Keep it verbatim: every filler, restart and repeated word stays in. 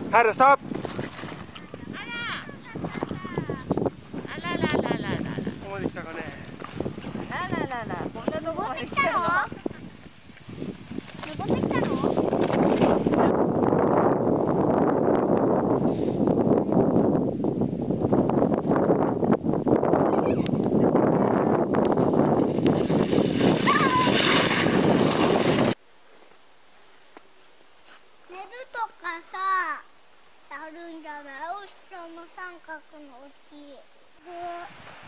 ハルストップ。 あらあらあらあらあらあら。 ここまで来たかね。 あららら、こんなとこまで来たの？ 登ってきたの？寝るとかさ、やるんじゃない？後ろの三角の大きい。